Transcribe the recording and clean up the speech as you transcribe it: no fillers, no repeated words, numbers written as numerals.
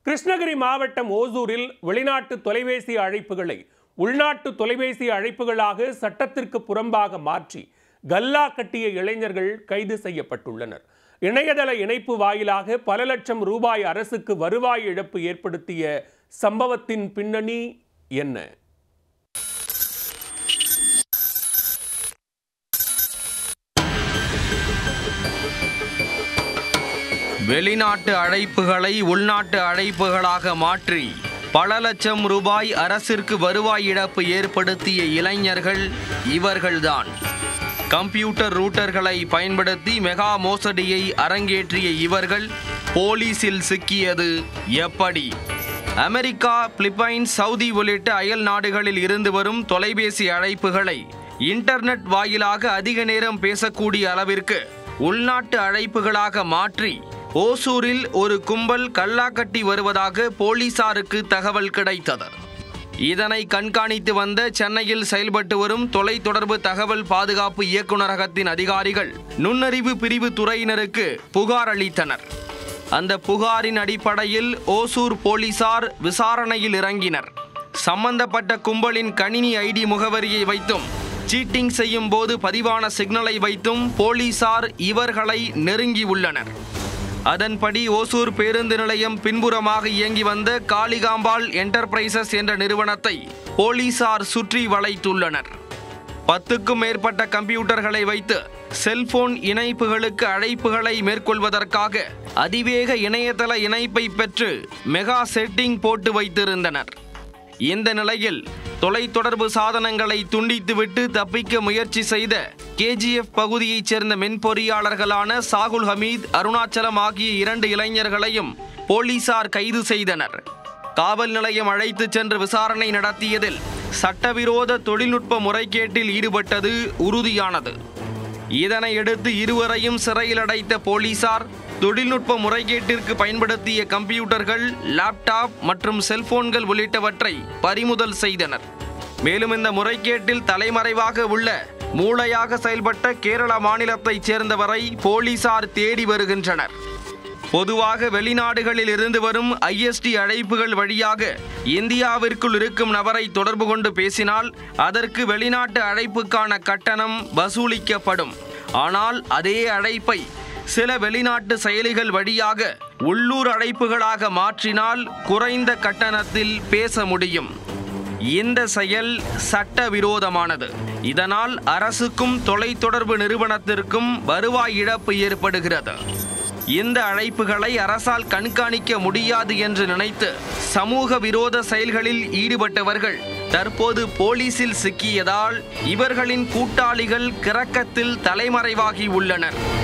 கிருஷ்ணகிரி மாவட்டம் ஓசூரில் வெளிநாட்டு தொலைபேசி அழைப்புகளை உள்நாட்டு தொலைபேசி அழைப்புகளாக சட்டத்திற்கு புறம்பாக மாற்றி கல்லா கட்டிய இளைஞர்கள் கைது செய்யப்பட்டுள்ளனர். இணையதள இணைப்பு வாயிலாக பல லட்சம் ரூபாய் அரசுக்கு வருவாய் இழப்பு ஏற்படுத்திய சம்பவத்தின் பின்னணி என்ன? வெளிநாட்டு அழைப்புகளை உள்நாட்டு அழைப்புகளாக மாற்றி பல லட்சம் ரூபாய் அரசிற்கு வருவாய் இழப்பு ஏற்படுத்திய இளைஞர்கள் இவர்கள்தான். கம்ப்யூட்டர் ரூட்டர்களை பயன்படுத்தி மெகா மோசடியை அரங்கேற்றிய இவர்கள் போலீசில் சிக்கியது எப்படி? அமெரிக்கா, பிலிப்பைன்ஸ், சவுதி உள்ளிட்ட அயல் நாடுகளில் இருந்து வரும் தொலைபேசி அழைப்புகளை இன்டர்நெட் வாயிலாக அதிக நேரம் பேசக்கூடிய அளவிற்கு உள்நாட்டு அழைப்புகளாக மாற்றி ஓசூரில் ஒரு கும்பல் கல்லா கட்டி வருவதாக போலீசாருக்கு தகவல் கிடைத்தது. இதனை கண்காணித்து வந்த சென்னையில் செயல்பட்டு வரும் தொலைத்தொடர்பு தகவல் பாதுகாப்பு இயக்குநரகத்தின் அதிகாரிகள் நுண்ணறிவு பிரிவு துறையினருக்கு புகார் அளித்தனர். அந்த புகாரின் அடிப்படையில் ஓசூர் போலீசார் விசாரணையில் இறங்கினர். சம்பந்தப்பட்ட கும்பலின் கணினி ஐடி முகவரியை வைத்தும் சீட்டிங் செய்யும் போது பதிவான சிக்னலை வைத்தும் போலீசார் இவர்களை நெருங்கி உள்ளனர். அதன்படி ஓசூர் பேருந்து நிலையம் பின்புறமாக இயங்கி வந்த காளிகாம்பாள் என்டர்பிரைசஸ் என்ற நிறுவனத்தை போலீசார் சுற்றி வளைத்துள்ளனர். 10க்கும் மேற்பட்ட கம்ப்யூட்டர்களை வைத்து செல்போன் இணைப்புகளுக்கு அழைப்புகளை மேற்கொள்வதற்காக அதிவேக இணையதள இணைப்பை பெற்று மெகா செட்டிங் போட்டு வைத்திருந்தனர். இந்த நிலையில் தொலைத்தொடர்பு சாதனங்களை துண்டித்துவிட்டு தப்பிக்க முயற்சி செய்த KGF பகுதியைச் சேர்ந்த மென்பொறியாளர்களான சாகுல் ஹமீத், அருணாச்சலம் ஆகிய 2 இளைஞர்களையும் போலீசார் கைது செய்தனர். காவல் நிலையம் அழைத்து சென்று விசாரணை நடத்தியதில் சட்டவிரோத தொழில்நுட்ப முறைகேட்டில் ஈடுபட்டது உறுதியானது. இதனையடுத்து இருவரையும் சிறையில் அடைத்த போலீசார் தொழில்நுட்ப முறைகேட்டிற்கு பயன்படுத்திய கம்ப்யூட்டர்கள், லேப்டாப் மற்றும் செல்போன்கள் உள்ளிட்டவற்றை பறிமுதல் செய்தனர். மேலும் இந்த முறைகேட்டில் தலைமறைவாக உள்ள மூளையாக செயல்பட்ட கேரள மாநிலத்தைச் சேர்ந்தவரை போலீசார் தேடி வருகின்றனர். பொதுவாக வெளிநாடுகளில் இருந்து வரும் ISD அழைப்புகள் வழியாக இந்தியாவிற்குள் இருக்கும் நபரை தொடர்பு கொண்டு பேசினால் அதற்கு வெளிநாட்டு அழைப்புக்கான கட்டணம் வசூலிக்கப்படும். ஆனால் அதே அழைப்பை சில வெளிநாட்டு செயலிகள் வழியாக உள்ளூர் அழைப்புகளாக மாற்றினால் குறைந்த கட்டணத்தில் பேச முடியும். இந்த செயல் சட்டவிரோதமானது. இதனால் அரசுக்கும் தொலைத்தொடர்பு நிறுவனத்திற்கும் வருவாய் இழப்பு ஏற்படுகிறது. இந்த அழைப்புகளை அரசால் கண்காணிக்க முடியாது என்று நினைத்து சமூக விரோத செயல்களில் ஈடுபட்டவர்கள் தற்போது போலீசில் சிக்கியதால் இவர்களின் கூட்டாளிகள் கிறக்கத்தில் தலைமறைவாகி உள்ளனர்.